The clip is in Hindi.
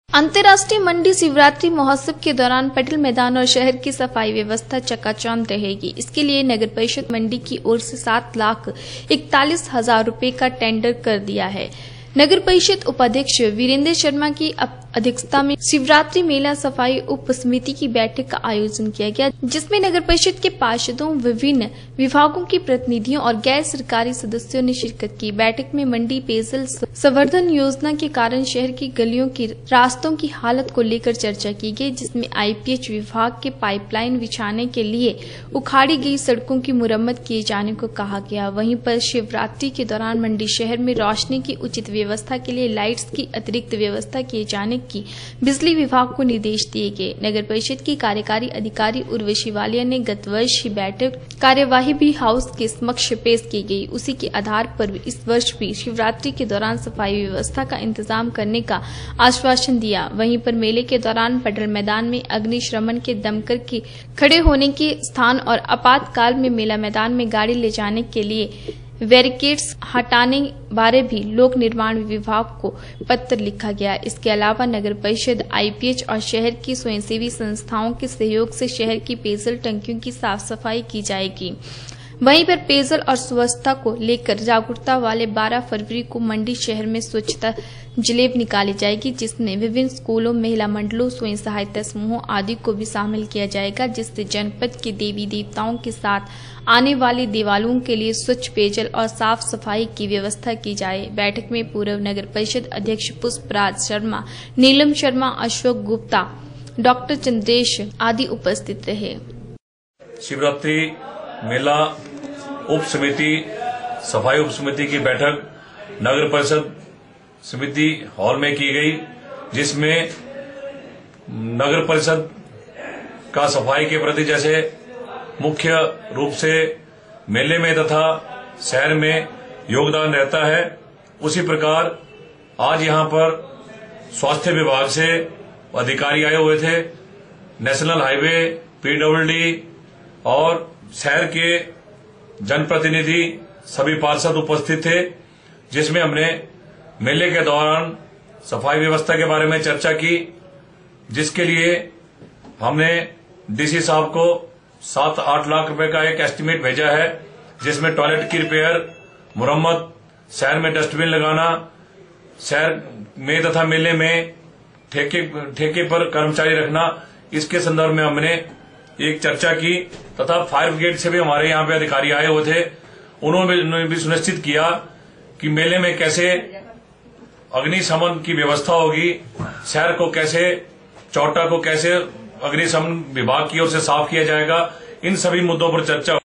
अंतर्राष्ट्रीय मंडी शिवरात्रि महोत्सव के दौरान पटेल मैदान और शहर की सफाई व्यवस्था चकाचौंध रहेगी। इसके लिए नगर परिषद मंडी की ओर से 7,41,000 रुपए का टेंडर कर दिया है। नगर परिषद उपाध्यक्ष वीरेंद्र शर्मा की अध्यक्षता में शिवरात्रि मेला सफाई उप समिति की बैठक का आयोजन किया गया, जिसमें नगर परिषद के पार्षदों, विभिन्न विभागों के प्रतिनिधियों और गैर सरकारी सदस्यों ने शिरकत की। बैठक में मंडी पेयजल संवर्धन योजना के कारण शहर की गलियों के रास्तों की हालत को लेकर चर्चा की गई, जिसमें आईपीएच विभाग के पाइपलाइन बिछाने के लिए उखाड़ी गई सड़कों की मुरम्मत किए जाने को कहा गया। वहीं पर शिवरात्रि के दौरान मंडी शहर में रोशनी की उचित व्यवस्था के लिए लाइट्स की अतिरिक्त व्यवस्था किए जाने की बिजली विभाग को निर्देश दिए गए। नगर परिषद की कार्यकारी अधिकारी उर्वशी वालिया ने गत वर्ष ही बैठक कार्यवाही भी हाउस के समक्ष पेश की गई। उसी के आधार पर इस वर्ष भी शिवरात्रि के दौरान सफाई व्यवस्था का इंतजाम करने का आश्वासन दिया। वहीं पर मेले के दौरान पटेल मैदान में अग्निशमन के दमकल के खड़े होने के स्थान और आपातकाल में मेला मैदान में गाड़ी ले जाने के लिए बैरिकेड्स हटाने बारे भी लोक निर्माण विभाग को पत्र लिखा गया। इसके अलावा नगर परिषद, आईपीएच और शहर की स्वयंसेवी संस्थाओं के सहयोग से शहर की पेयजल टंकियों की साफ सफाई की जाएगी। वहीं पर पेयजल और स्वच्छता को लेकर जागरूकता वाले 12 फरवरी को मंडी शहर में स्वच्छता जलेब निकाली जाएगी, जिसमें विभिन्न स्कूलों, महिला मंडलों, स्वयं सहायता समूहों आदि को भी शामिल किया जाएगा, जिससे जनपद के देवी देवताओं के साथ आने वाले दिवालों के लिए स्वच्छ पेयजल और साफ सफाई की व्यवस्था की जाए। बैठक में पूर्व नगर परिषद अध्यक्ष पुष्पराज शर्मा, नीलम शर्मा, अशोक गुप्ता, डॉक्टर चंद्रेश आदि उपस्थित रहे। शिवरात्रि मेला उप समिति, सफाई उप समिति की बैठक नगर परिषद समिति हॉल में की गई, जिसमें नगर परिषद का सफाई के प्रति जैसे मुख्य रूप से मेले में तथा शहर में योगदान रहता है, उसी प्रकार आज यहां पर स्वास्थ्य विभाग से अधिकारी आए हुए थे, नेशनल हाईवे, पीडब्ल्यूडी और शहर के जनप्रतिनिधि, सभी पार्षद उपस्थित थे, जिसमें हमने मेले के दौरान सफाई व्यवस्था के बारे में चर्चा की, जिसके लिए हमने डीसी साहब को 7-8 लाख रुपए का एक एस्टीमेट भेजा है, जिसमें टॉयलेट की रिपेयर, मुरम्मत, शहर में डस्टबिन लगाना, शहर में तथा मेले में ठेके पर कर्मचारी रखना, इसके संदर्भ में हमने एक चर्चा की तथा फायर ब्रिगेड से भी हमारे यहाँ पे अधिकारी आए हुए थे। उन्होंने भी सुनिश्चित किया कि मेले में कैसे अग्निशमन की व्यवस्था होगी, शहर को कैसे, चौटा को कैसे अग्निशमन विभाग की ओर से साफ किया जाएगा, इन सभी मुद्दों पर चर्चा